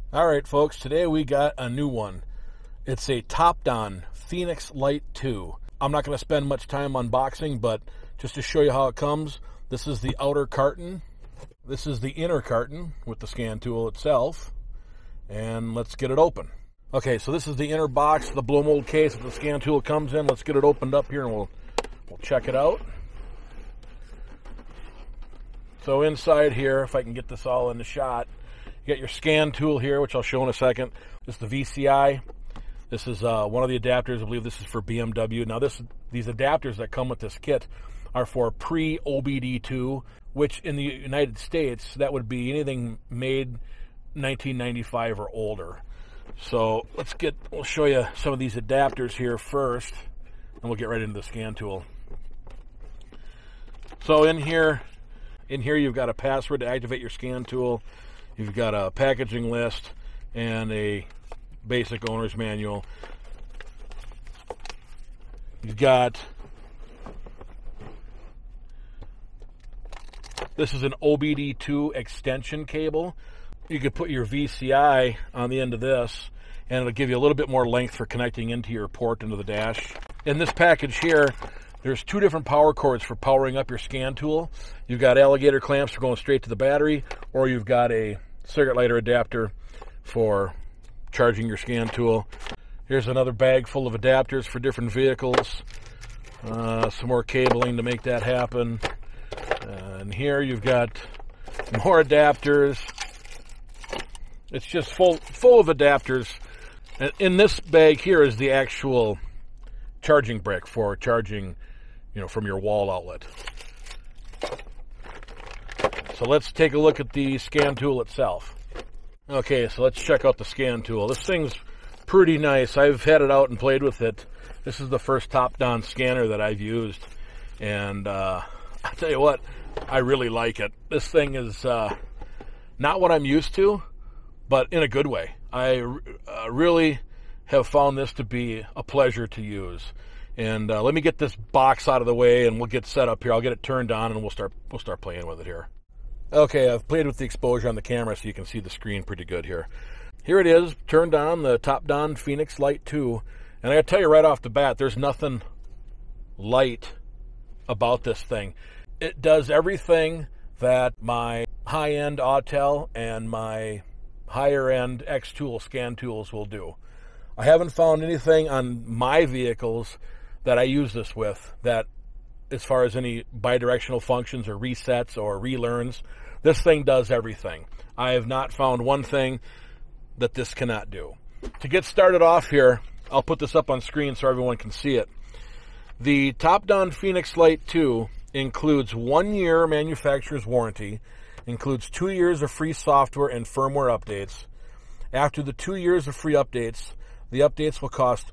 All right, folks, today we got a new one. It's a TOPDON Phoenix Lite 2. I'm not going to spend much time unboxing, but just to show you how it comes, this is the outer carton. This is the inner carton with the scan tool itself. And let's get it open. Okay, so this is the inner box, the blow mold case that the scan tool comes in. Let's get it opened up here and we'll check it out. So inside here, if I can get this all in the shot, you got your scan tool here, which I'll show in a second. This is the VCI. This is one of the adapters. I believe this is for BMW. Now, these adapters that come with this kit are for pre-OBDII, which in the United States, that would be anything made 1995 or older. So we'll show you some of these adapters here first, and we'll get right into the scan tool. So in here you've got a password to activate your scan tool. You've got a packaging list and a basic owner's manual. You've got, this is an OBDII extension cable. You could put your VCI on the end of this, and it'll give you a little bit more length for connecting into your port into the dash. In this package here, there's two different power cords for powering up your scan tool. You've got alligator clamps for going straight to the battery, or you've got a cigarette lighter adapter for charging your scan tool. Here's another bag full of adapters for different vehicles. Some more cabling to make that happen. And here you've got more adapters. It's just full of adapters. And in this bag here is the actual charging brick for charging, from your wall outlet. So let's take a look at the scan tool itself. Okay, so let's check out the scan tool. This thing's pretty nice. I've had it out and played with it. This is the first TOPDON scanner that I've used. And I'll tell you what, I really like it. This thing is not what I'm used to, but in a good way. I really have found this to be a pleasure to use. And let me get this box out of the way and we'll get set up here. I'll get it turned on and we'll start playing with it here. Okay, I've played with the exposure on the camera so you can see the screen pretty good here. Here it is, turned on, the TOPDON Phoenix Lite 2. And I gotta tell you right off the bat, there's nothing light about this thing. It does everything that my high-end Autel and my higher-end X-Tool scan tools will do. I haven't found anything on my vehicles that I use this with that, as far as any bidirectional functions or resets or relearns, this thing does everything. I have not found one thing that this cannot do. To get started off here, I'll put this up on screen so everyone can see it. The TOPDON Phoenix Lite 2 includes 1 year manufacturer's warranty, includes 2 years of free software and firmware updates. After the 2 years of free updates, the updates will cost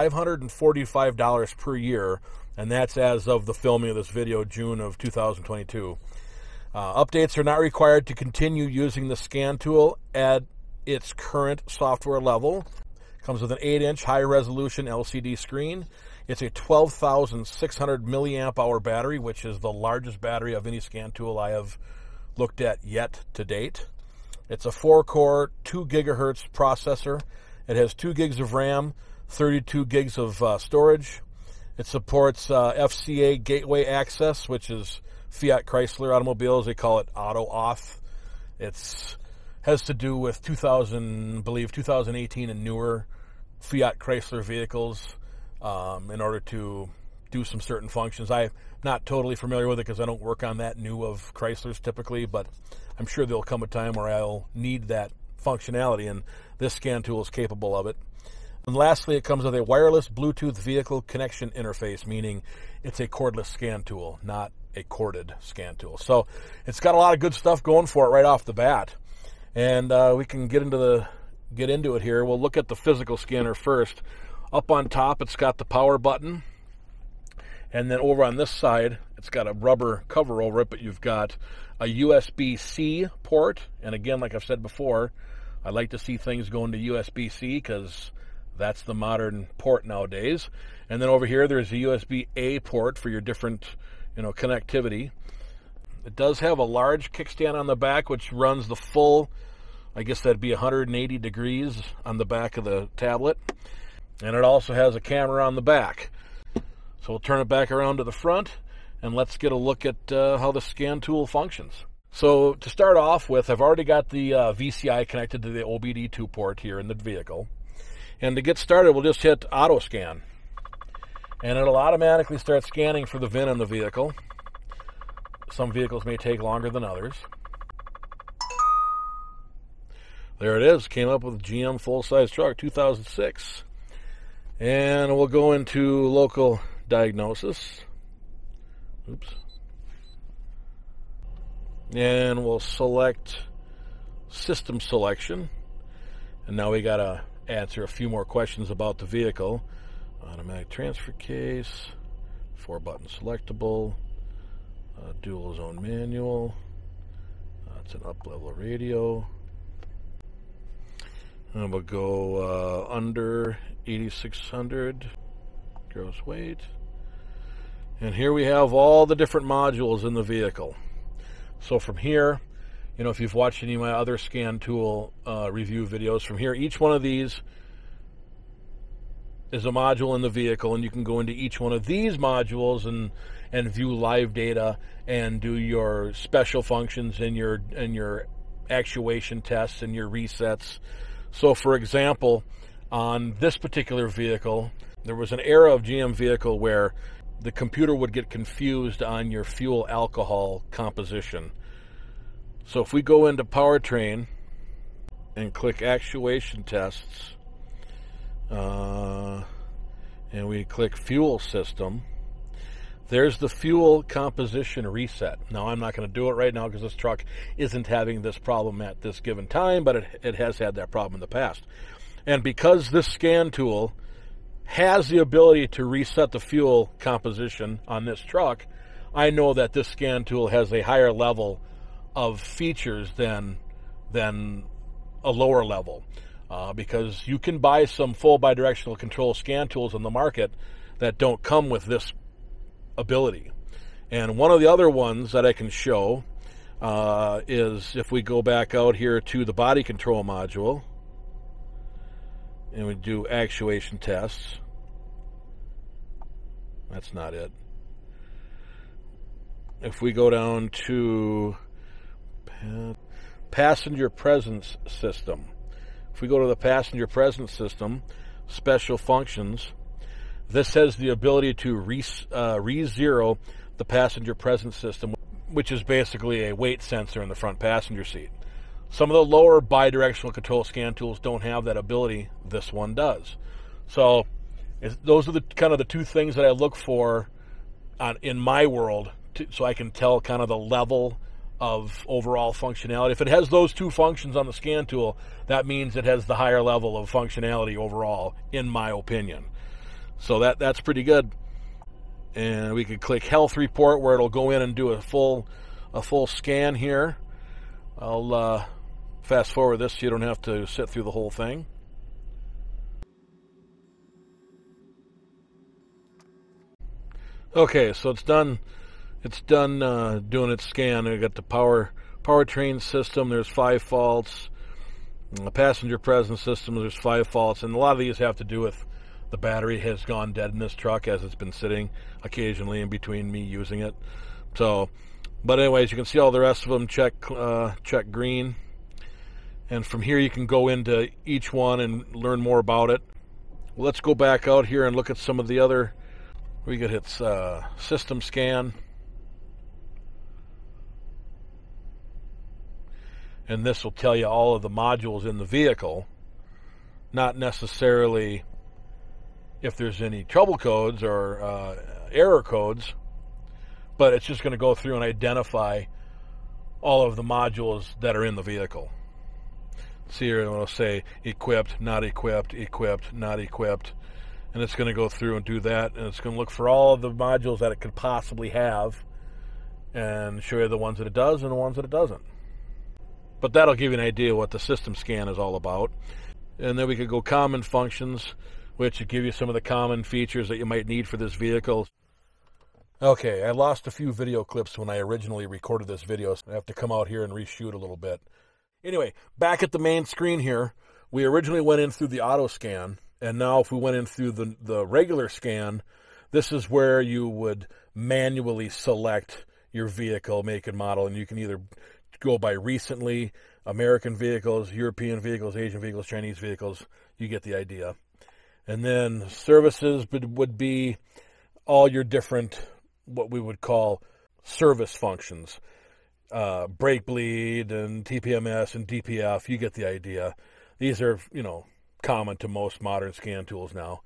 $545 per year, and that's as of the filming of this video, June of 2022. Updates are not required to continue using the scan tool at its current software level. Comes with an 8-inch high-resolution LCD screen. It's a 12,600 milliamp hour battery, which is the largest battery of any scan tool I have looked at yet to date. It's a 4-core, 2 gigahertz processor. It has 2 gigs of RAM, 32 gigs of storage. It supports FCA gateway access, which is Fiat Chrysler automobiles. They call it auto auth. It has to do with 2018 and newer Fiat Chrysler vehicles in order to do some certain functions. I'm not totally familiar with it because I don't work on that new of Chryslers typically, but I'm sure there'll come a time where I'll need that functionality, and this scan tool is capable of it. And lastly, it comes with a wireless Bluetooth vehicle connection interface, meaning it's a cordless scan tool, not a corded scan tool. So it's got a lot of good stuff going for it right off the bat. And we can get into it here. We'll look at the physical scanner first. Up on top, it's got the power button. And then over on this side, it's got a rubber cover over it, but you've got a USB-C port. And again, like I've said before, I like to see things going to USB-C because that's the modern port nowadays. And then over here, there's a USB-A port for your different, connectivity. It does have a large kickstand on the back, which runs the full I guess that'd be 180 degrees on the back of the tablet. And it also has a camera on the back. So we'll turn it back around to the front, and let's get a look at how the scan tool functions. So to start off with, I've already got the VCI connected to the OBDII port here in the vehicle. And to get started, we'll just hit auto scan. And it'll automatically start scanning for the VIN in the vehicle. Some vehicles may take longer than others. There it is. Came up with a GM full-size truck, 2006. And we'll go into local diagnosis. Oops. And we'll select system selection. And now we got to answer a few more questions about the vehicle. Automatic transfer case, 4-button selectable, dual zone manual. It's an up-level radio. And we'll go under 8,600 gross weight. And here we have all the different modules in the vehicle. So from here, you know, if you've watched any of my other scan tool review videos, from here, each one of these is a module in the vehicle, and you can go into each one of these modules and view live data and do your special functions and your actuation tests and your resets. So, for example, on this particular vehicle, there was an era of GM vehicle where the computer would get confused on your fuel alcohol composition. So if we go into powertrain and click actuation tests, and we click fuel system, there's the fuel composition reset. Now, I'm not going to do it right now because this truck isn't having this problem at this given time, but it has had that problem in the past. And because this scan tool has the ability to reset the fuel composition on this truck, I know that this scan tool has a higher level of features than a lower level. Because you can buy some full bidirectional control scan tools on the market that don't come with this ability. And one of the other ones that I can show is if we go back out here to the body control module and we do actuation tests. That's not it. If we go down to passenger presence system, if we go to the passenger presence system, special functions, this has the ability to re-zero the passenger presence system, which is basically a weight sensor in the front passenger seat. Some of the lower bidirectional control scan tools don't have that ability. This one does. So those are the kind of the two things that I look for in my world, so I can tell kind of the level of overall functionality. If it has those two functions on the scan tool, that means it has the higher level of functionality overall, in my opinion. So that's pretty good. And we can click health report, where it'll go in and do a full scan here. I'll fast forward this so you don't have to sit through the whole thing. Okay, so it's done. It's done doing its scan. We got the powertrain system. There's 5 faults. The passenger presence system. There's 5 faults, and a lot of these have to do with the battery has gone dead in this truck as it's been sitting occasionally in between me using it. So, but anyways, you can see all the rest of them. Check green, and from here you can go into each one and learn more about it. Let's go back out here and look at some of the other. We could hit system scan. And this will tell you all of the modules in the vehicle, not necessarily if there's any trouble codes or error codes, but it's just going to go through and identify all of the modules that are in the vehicle. See here, it'll say equipped, not equipped, equipped, not equipped, and it's going to go through and do that, and it's going to look for all of the modules that it could possibly have and show you the ones that it does and the ones that it doesn't. But that'll give you an idea what the system scan is all about. And then we could go common functions, which will give you some of the common features that you might need for this vehicle. Okay, I lost a few video clips when I originally recorded this video, so I have to come out here and reshoot a little bit. Anyway, back at the main screen here, we originally went in through the auto scan, and now if we went in through the regular scan, this is where you would manually select your vehicle, make and model, and you can either go by recently, American vehicles, European vehicles, Asian vehicles, Chinese vehicles. You get the idea. And then services would be all your different, what we would call service functions. Brake bleed and TPMS and DPF, you get the idea. These are, common to most modern scan tools now.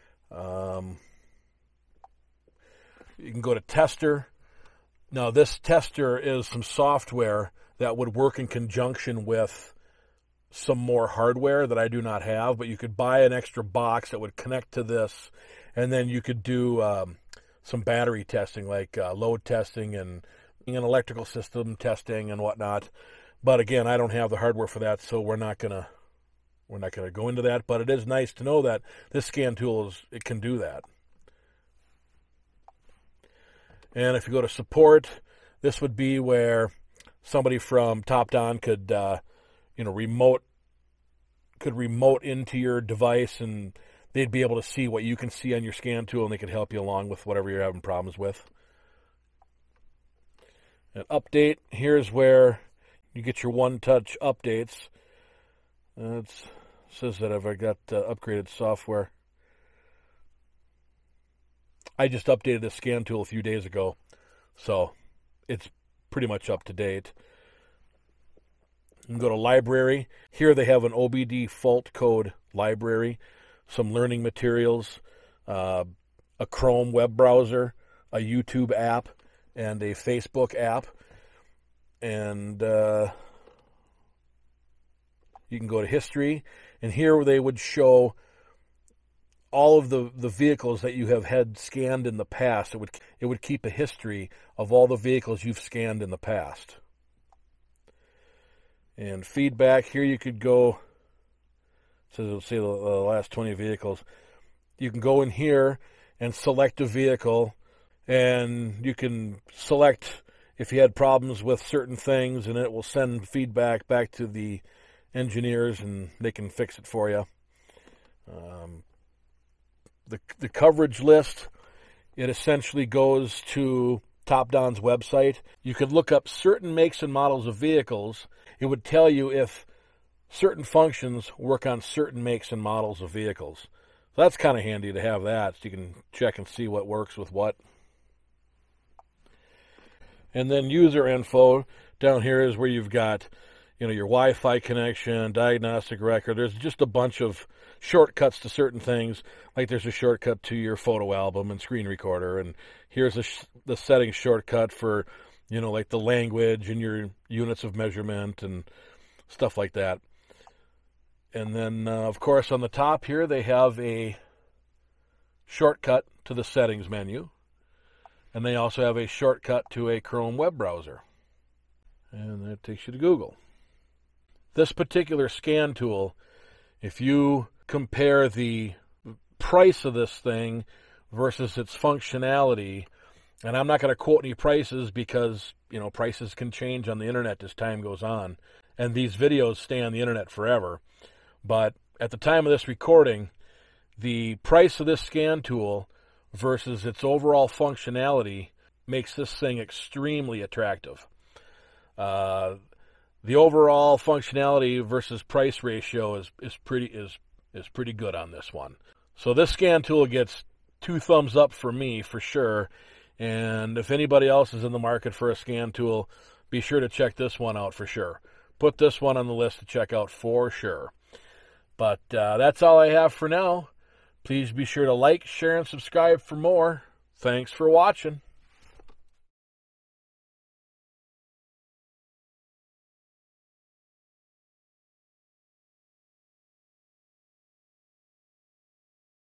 You can go to tester. Now, this tester is some software that would work in conjunction with some more hardware that I do not have, but you could buy an extra box that would connect to this, and then you could do some battery testing, like load testing and an electrical system testing and whatnot. But again, I don't have the hardware for that, so we're not gonna go into that. But it is nice to know that this scan tool it can do that. And if you go to support, this would be where somebody from TOPDON could remote into your device, and they'd be able to see what you can see on your scan tool, and they could help you along with whatever you're having problems with. An update, here's where you get your one-touch updates. It says that I've got upgraded software. I just updated the scan tool a few days ago, so it's pretty much up to date. You can go to library. Here they have an OBDII fault code library, some learning materials, a Chrome web browser, a YouTube app, and a Facebook app. And you can go to history, and here they would show all of the vehicles that you have had scanned in the past. It would keep a history of all the vehicles you've scanned in the past. And feedback, here you could go, so it'll say the last 20 vehicles. You can go in here and select a vehicle, and you can select if you had problems with certain things, and it will send feedback back to the engineers, and they can fix it for you. The coverage list, it essentially goes to TOPDON's website. You could look up certain makes and models of vehicles. It would tell you if certain functions work on certain makes and models of vehicles. So that's kind of handy to have that, so you can check and see what works with what. And then user info, down here is where you've got, your Wi-Fi connection, diagnostic record. There's just a bunch of shortcuts to certain things, like there's a shortcut to your photo album and screen recorder, and here's the settings shortcut for, like the language and your units of measurement and stuff like that. And then, of course, on the top here, they have a shortcut to the settings menu, and they also have a shortcut to a Chrome web browser, and that takes you to Google. This particular scan tool, if you compare the price of this thing versus its functionality, and I'm not going to quote any prices because, prices can change on the internet as time goes on, and these videos stay on the internet forever. But at the time of this recording, the price of this scan tool versus its overall functionality makes this thing extremely attractive. The overall functionality versus price ratio is pretty good on this one. So this scan tool gets 2 thumbs up for me for sure. And if anybody else is in the market for a scan tool, be sure to check this one out for sure. Put this one on the list to check out for sure. But that's all I have for now. Please be sure to like, share, and subscribe for more. Thanks for watching.